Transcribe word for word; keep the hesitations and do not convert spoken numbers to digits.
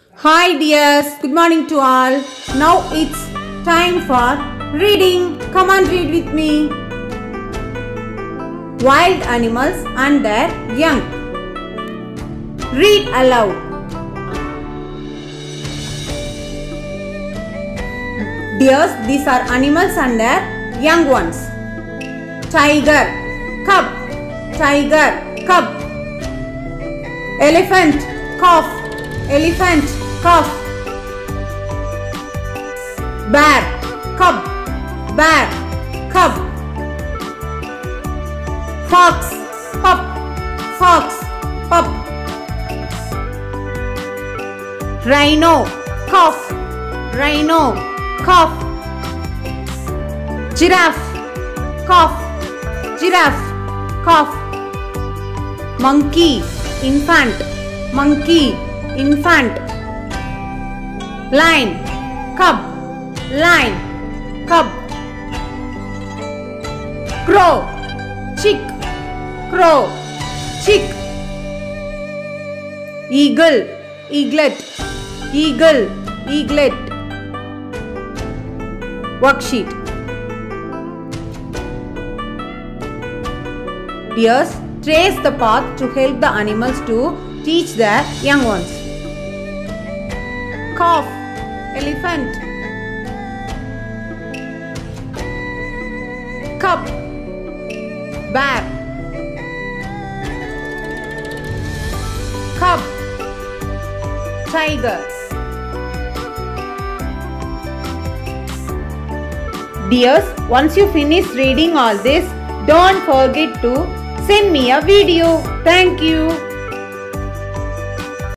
Hi dears, good morning to all. Now it's time for reading. Come on, read with me. Wild animals and their young. Read aloud. Dears, these are animals and their young ones. Tiger, cub. Tiger, cub. Elephant, calf. Elephant, calf. Bear, cub. Bear, cub. Fox, pup. Fox, pup. Rhino, calf. Rhino, calf. Giraffe, calf. Giraffe, calf. Monkey, infant. Monkey, infant. Lion, cub. Lion, cub. Crow, chick. Crow, chick. Eagle, eaglet. Eagle, eaglet. Worksheet. Dears, trace the path to help the animals to teach their young ones. Calf, elephant. Cub, bear. Cub, tiger. Dears, once you finish reading all this, don't forget to send me a video. Thank you.